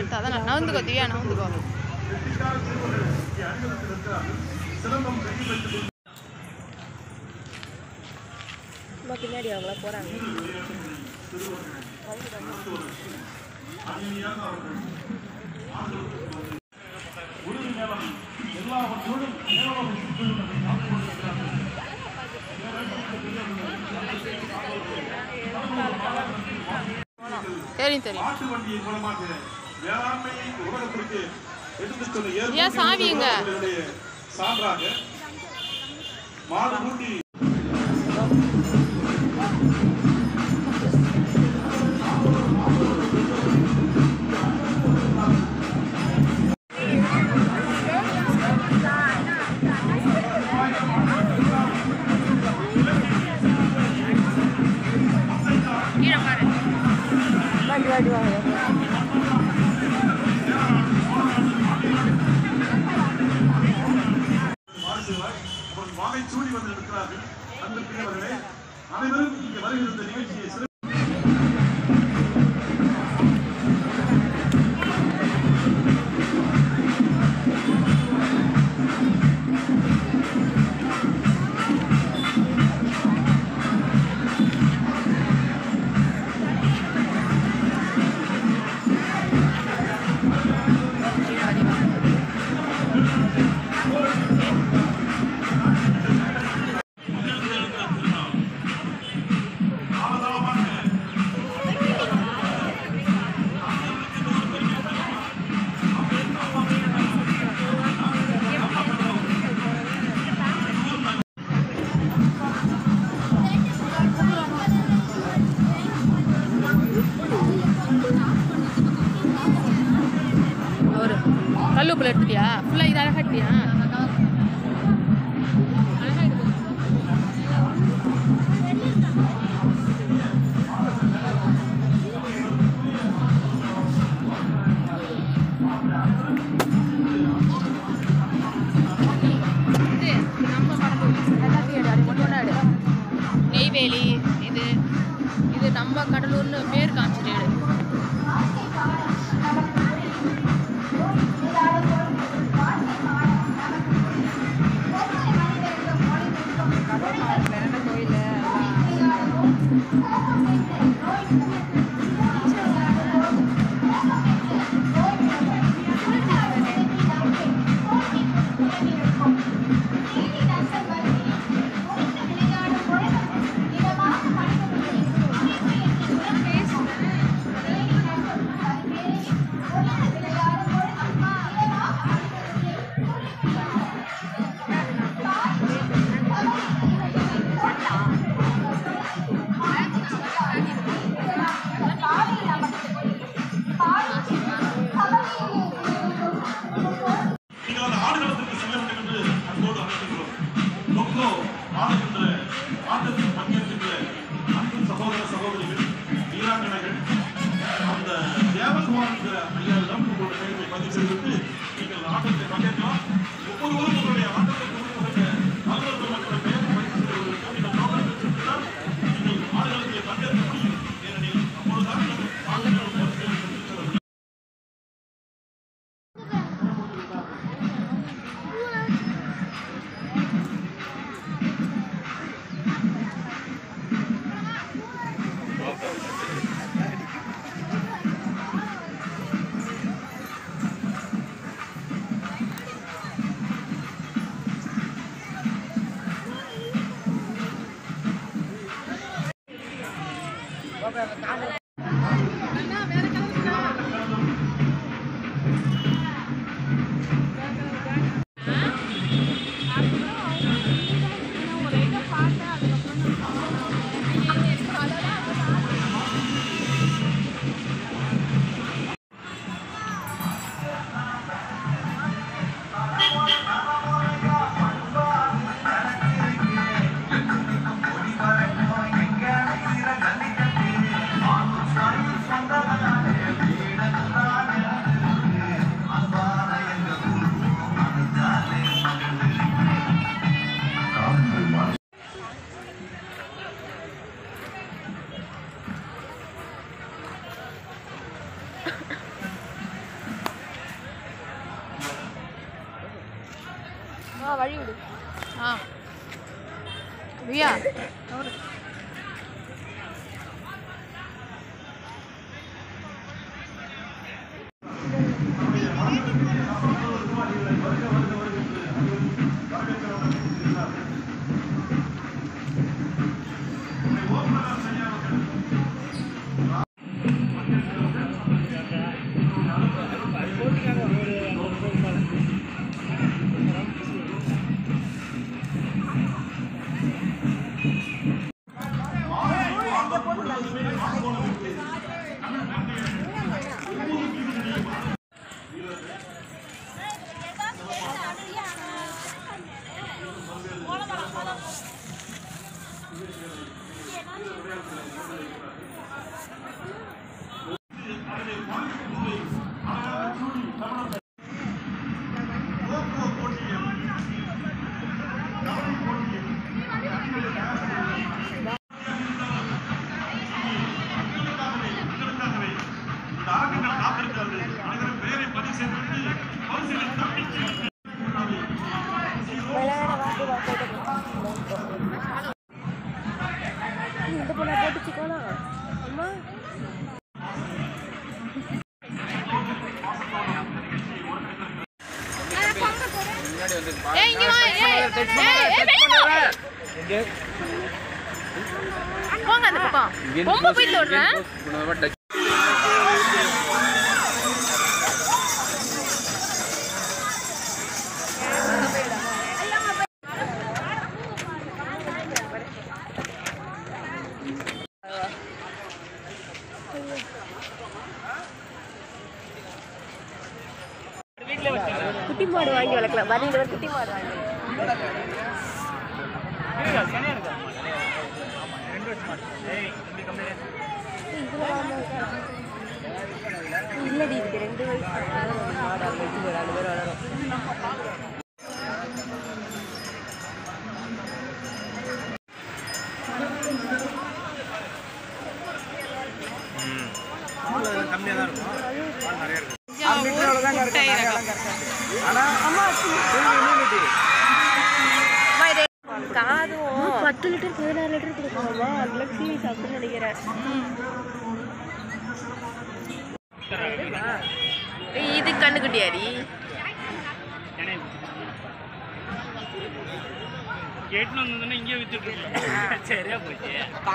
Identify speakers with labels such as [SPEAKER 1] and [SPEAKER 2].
[SPEAKER 1] எடுத்து அதான் நவுந்துக்கோ திவ்யா நவுந்துக்கோ. பின்னாடி அவங்கள போறாங்க. தெரியும் தெரியும். ஏன் சாவிங்க சான்றாக மாடு ஊட்டி சூடி வந்து இருக்கிறார்கள். அன்புக்குரியவர்களே, அனைவரும் இங்கே வருகிற இந்த நிகழ்ச்சியை கல்லுக்குள்ள எடுத்துட்டியா? ஃபுல்லாக இது அழகா எடுத்தியா? நெய்வேலி இது இது நம்ம கடலூர்னு பேர் காமிச்சிட்டு
[SPEAKER 2] கழுவி விடு. வியா போங்க அந்த பக்கம் ரொம்ப போயிட்டு விடுறேன். குட்டி மாடு வாங்கி வளர்க்கலாம். வரையில ஒரு குட்டி மாடு வாங்கி இல்லடி இதுக்கு 2 வயசு மாடு அங்கே வச்சு ஒரு 2 பேர் வளரும். கம்மியாக தான் இருக்கும், நிறைய இருக்கும். காதும் 10 லிட்டர் 16 லிட்டர் கொடுக்கணுமா? அதில் சீனி சாப்பிட்டு நினைக்கிறேன். இது கண்ணுக்குட்டியாடி கேட்டு வந்ததுன்னா இங்கே வித்துட்டு சரியா போச்சு.